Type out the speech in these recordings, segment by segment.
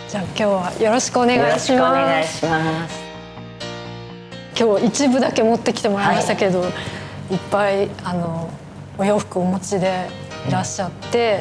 じゃあ今日はよろしくお願いします。 よろしくお願いします。 今日一部だけ持ってきてもらいましたけど、いっぱいお洋服お持ちでいらっしゃって、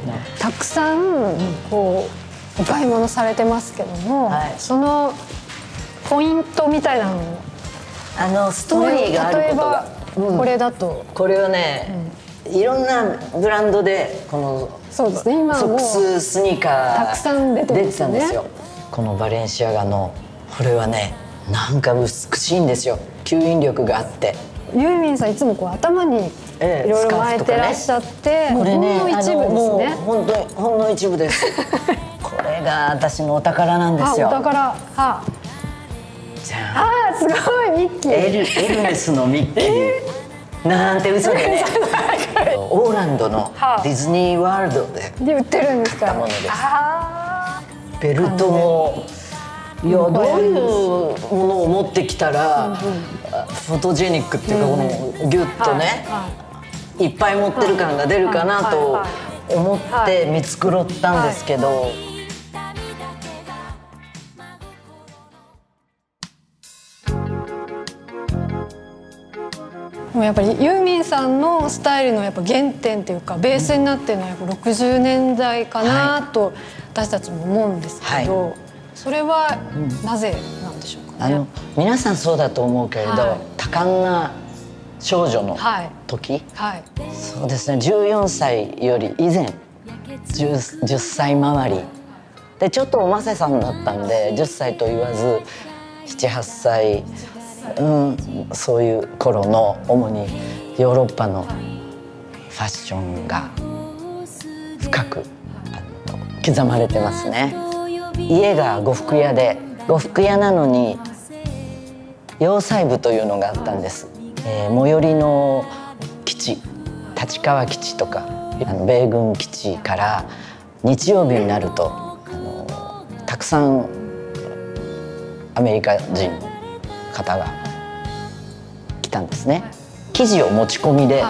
たくさんこうお買い物されてますけども、そのポイントみたいなのをストーリーがあることが、 これだとこれをね、いろんなブランドでこのそうですね、今ソックススニーカーたくさん出てますよね。 このバレンシアガのこれはね、なんか美しいんですよ。吸引力があって、 ユーミンさんいつもこう頭にいろいろ巻いてらっしゃって、 これね、 ほんの一部ですね。 本当にほんの一部です。これが私のお宝なんですよ。 お宝。 じゃあ、 すごいミッキー。 エルメスのミッキー。なんて嘘でね。オーランドのディズニーワールドで売ってるんですか。 買ったものです。ベルトも、いや、どういうものを持ってきたらフォトジェニックっていうか、このギュッとねいっぱい持ってる感が出るかなと思って見繕ったんですけど、 やっぱりユーミンさんのスタイルのやっぱ原点っていうかベースになってるのはやっぱ60年代かなと私たちも思うんですけど、それはなぜなんでしょうかね。 皆さんそうだと思うけれど、多感な少女の時、そうですね、14歳より以前、10歳周りで、ちょっとおませさんだったんで10歳と言わず7、8歳、そういう頃の主にヨーロッパのファッションが深く刻まれてますね。家が呉服屋で、呉服屋なのに洋裁部というのがあったんです。最寄りの基地、立川基地とか米軍基地から日曜日になるとたくさんアメリカ人の方が来たんですね。生地を持ち込みで、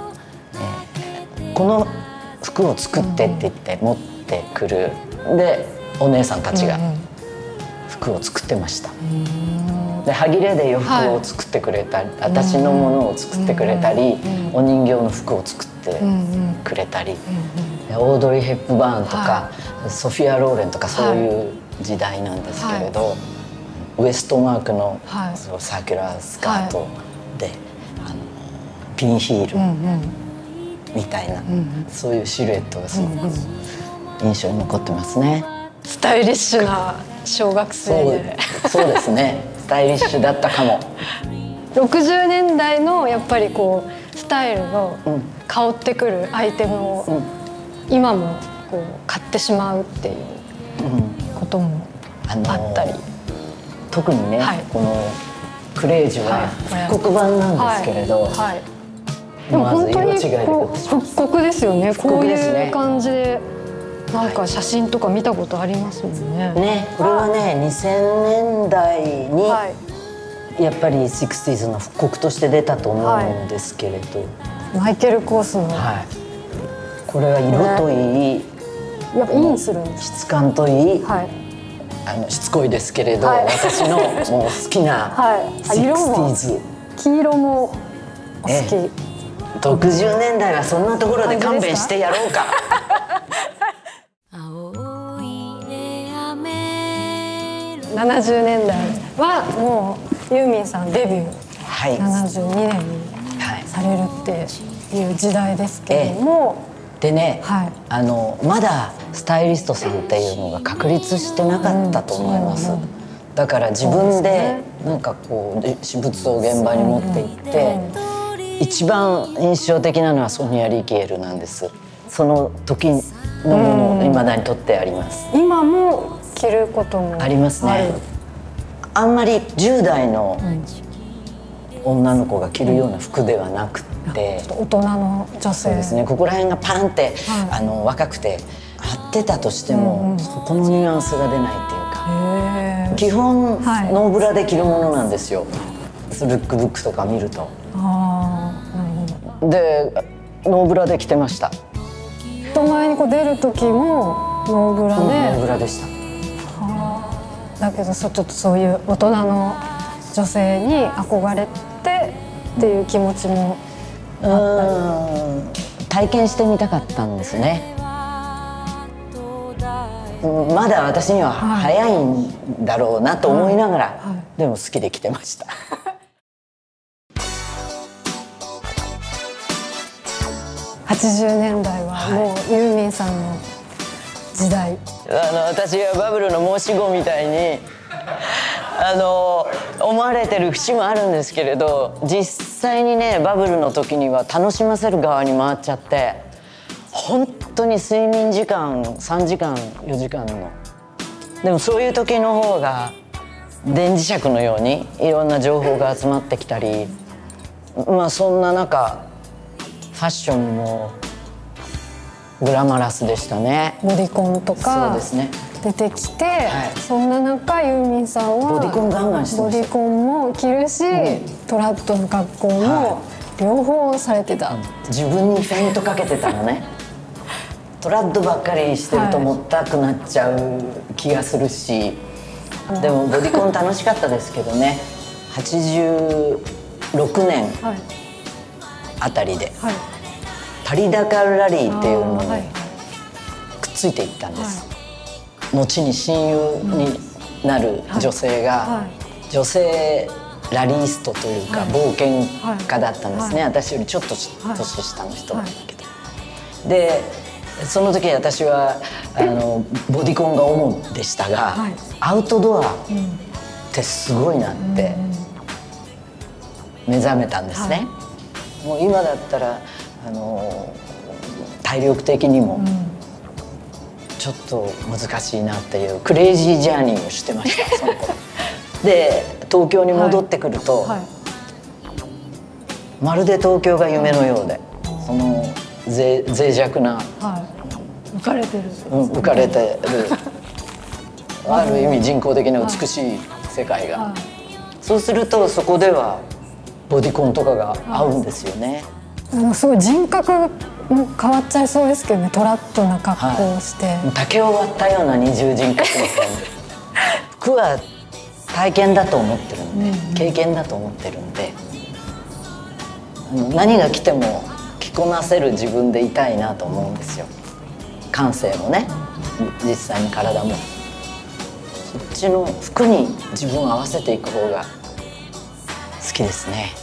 この服を作ってって言って持ってくる。でお姉さんたちが服を作ってました。で歯切れで洋服を作ってくれたり、私のものを作ってくれたり、お人形の服を作ってくれたり、オードリー・ヘップバーンとか、ソフィア・ローレンとかそういう時代なんですけれど、ウエストマークのサーキュラースカートでピンヒールみたいな、そういうシルエットがすごく印象に残ってますね。 スタイリッシュな小学生で。 そうですね、スタイリッシュだったかも。 60年代のやっぱりこうスタイルの香ってくるアイテムを今もこう買ってしまうっていうこともあったり、 特にね、このクレージュは復刻版なんですけれど、まず色違いで復刻ですよね。こういう感じでなんか写真とか見たことありますもんね。 これはね、2000年代にやっぱり 60s の復刻として出たと思うんですけれど、 マイケル・コースのこれは色といい、 やっぱインするんです。 質感といい、しつこいですけれど、私のもう好きな 60s、 黄色もお好き。 60年代はそんなところで勘弁してやろうか。 70年代はもうユーミンさんデビュー72年にされるっていう時代ですけれども、 でね、まだスタイリストさんっていうのが確立してなかったと思います。だから自分でなんかこう私物を現場に持って行って、一番印象的なのはソニア・リキエルなんです。その時のものを未だに取ってあります。 今も着ることもありますね。あんまり10代の女の子が着るような服ではなくて、 大人の女性、 そうですね、ここら辺がパンって、若くて張ってたとしても、そこのニュアンスが出ないっていうか、基本ノーブラで着るものなんですよ。ルックブックとか見ると。でノーブラで着てました。 人前にこう出る時もノーブラで。 ノーブラでした。 だけどちょっとそういう大人の女性に憧れてっていう気持ちもあったり。 体験してみたかったんですね。まだ私には早いんだろうなと思いながら、でも好きで来てました。 80年代はもうユーミンさんの時代。 私はバブルの申し子みたいに思われてる節もあるんですけれど、実際にねバブルの時には楽しませる側に回っちゃって、本当に睡眠時間3時間4時間の、でもそういう時の方が電磁石のようにいろんな情報が集まってきたり、まあそんな中ファッションもグラマラスでしたね。 ボディコンとかそうですね出てきて、そんな中ユーミンさんはボディコンガンガンしてました。 ボディコンも着るし、トラッドの格好も両方されてた。 自分にフェイントかけてたのね。トラッドばっかりしてるともったくなっちゃう気がするし、でもボディコン楽しかったですけどね。86年あたりでパリダカールラリーっていうのにくっついていったんです。後に親友になる女性が女性ラリーストというか冒険家だったんですね。私よりちょっと年下の人なんだけど、でその時私はボディコンが主でしたが、アウトドアってすごいなって目覚めたんですね。もう今だったら体力的にもちょっと難しいなっていうクレイジージャーニーをしてましたその頃で東京に戻ってくると、まるで東京が夢のようで、その脆弱な、 浮かれてる、 浮かれてるある意味人工的な美しい世界が、そうするとそこではボディコンとかが合うんですよね。 すごい人格も変わっちゃいそうですけどね、トラッドな格好をして、 竹を割ったような二重人格みたいな服は体験だと思ってるんで、経験だと思ってるんで、何が来ても着こなせる自分でいたいなと思うんですよ。感性もね、実際に体も。そっちの服に自分を合わせていく方が好きですね。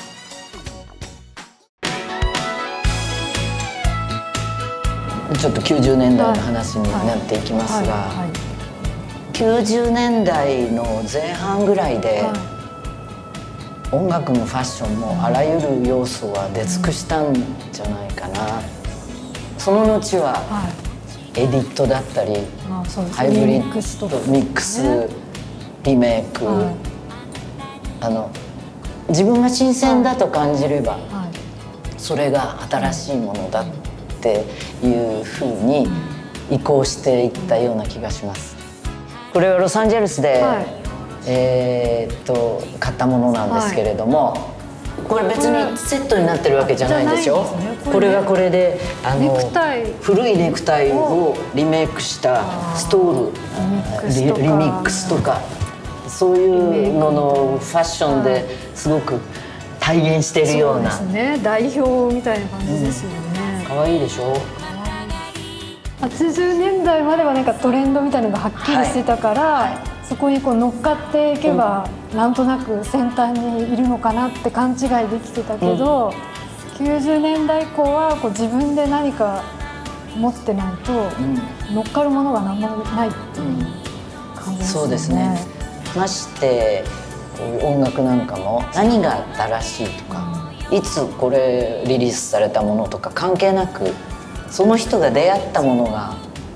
ちょっと90年代の話になっていきますが、90年代の前半ぐらいで音楽もファッションもあらゆる要素は出尽くしたんじゃないかな。その後はエディットだったりハイブリッドミックスリメイク、自分が新鮮だと感じればそれが新しいものだっていうふうに移行していったような気がします。これはロサンゼルスで、買ったものなんですけれども、これ別にセットになってるわけじゃないんですよ。これはこれで古いネクタイをリメイクしたストールリミックスとか、そういうののファッションですごく体現しているような、 そうですね、代表みたいな感じですよね。 可愛いでしょ。 80年代まではなんかトレンドみたいなのがはっきりしてたから、そこにこう乗っかっていけば、なんとなく先端にいるのかなって勘違いできてたけど、90年代以降はこう自分で何か持ってないと乗っかるものが何もないっていう感じですね。 そうですね。ましてこういう音楽なんかも何が新しいとか、いつこれリリースされたものとか関係なく、その人が出会ったものが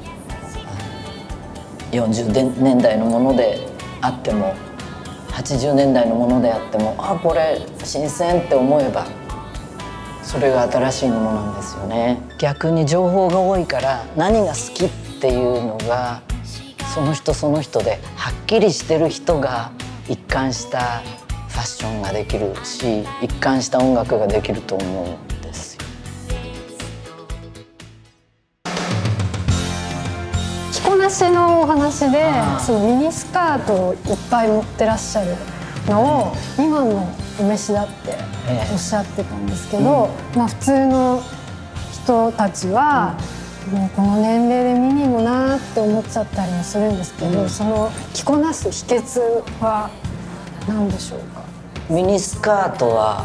40年代のものであっても80年代のものであっても、あ、これ新鮮って思えばそれが新しいものなんですよね。逆に情報が多いから何が好きっていうのがその人その人ではっきりしてる人が一貫したファッションができるし、一貫した音楽ができると思うんですよ。 着こなしのお話話でそのミニスカートをいっぱい持ってらっしゃるのを今のお召しだっておっしゃってたんですけど、まあ普通の人たちはもうこの年齢でミニもなーって思っちゃったりもするんですけど、その着こなす秘訣は何でしょうか？ ミニスカートは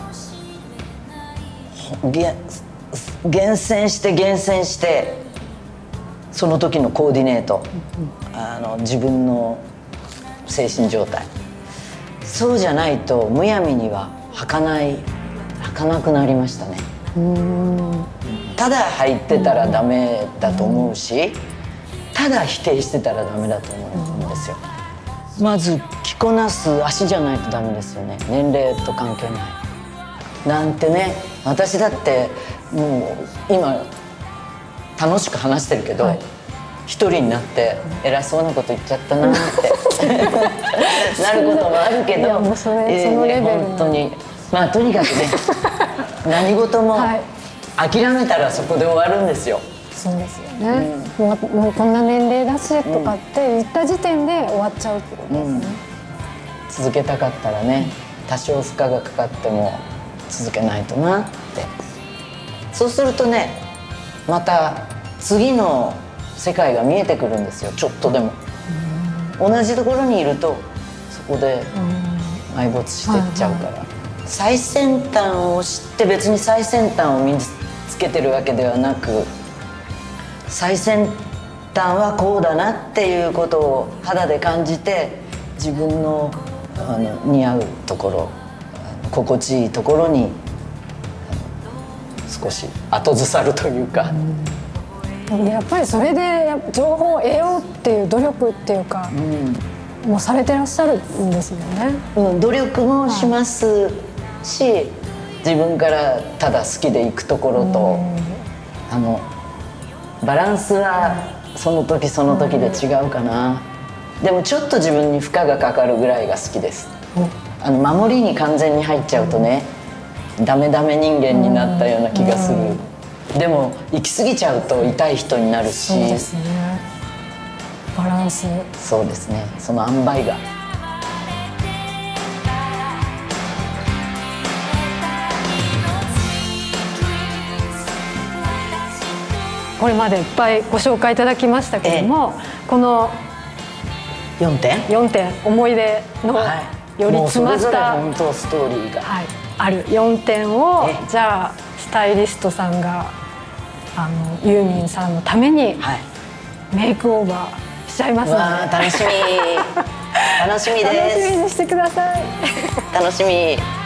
厳選してその時のコーディネート、自分の精神状態、そうじゃないとむやみには履かなくなりましたね。ただ履いてたらダメだと思うし、ただ否定してたらダメだと思うんですよ。まず着こなす足じゃないとダメですよね。年齢と関係ないなんてね。私だってもう今楽しく話してるけど、一人になって偉そうなこと言っちゃったなってなることもあるけど、 もうそのレベル本当にまあとにかくね何事も諦めたらそこで終わるんですよ。 そうですよね、もうこんな年齢だしとかって言った時点で終わっちゃうってことですね。 続けたかったらね、多少負荷がかかっても続けないとなって。そうするとね、また次の世界が見えてくるんですよ。ちょっとでも同じところにいるとそこで埋没していっちゃうから、最先端を知って別に最先端を身につけてるわけではなく、最先端はこうだなっていうことを肌で感じて、自分の似合うところ、心地いいところに少し後ずさるというか。 やっぱりそれで情報を得ようっていう努力っていうか、もうされてらっしゃるんですよね。 努力もしますし、自分からただ好きで行くところと、バランスはその時その時で違うかな。でもちょっと自分に負荷がかかるぐらいが好きです。守りに完全に入っちゃうとね、ダメ人間になったような気がする。でも行き過ぎちゃうと痛い人になるし。 そうですね、バランス。 そうですね、その塩梅が。 これまでいっぱいご紹介いただきましたけども、この 4点思い出のより詰まった本当ストーリーが、 ある4点をじゃあスタイリストさんがユーミンさんのためにメイクオーバーしちゃいますので、 楽しみです。 楽しみにしてください。 楽しみ。